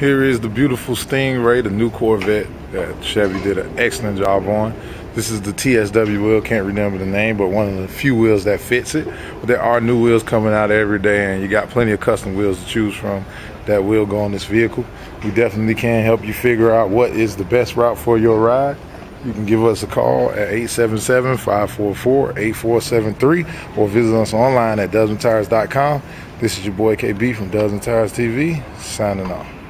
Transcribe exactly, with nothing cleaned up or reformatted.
Here is the beautiful StingRay, the new Corvette that Chevy did an excellent job on. This is the T S W wheel, can't remember the name, but one of the few wheels that fits it. But there are new wheels coming out every day, and you got plenty of custom wheels to choose from that will go on this vehicle. We definitely can help you figure out what is the best route for your ride. You can give us a call at eight seven seven, five four four, eight four seven three or visit us online at dozen tires dot com. This is your boy K B from Dozen Tires T V, signing off.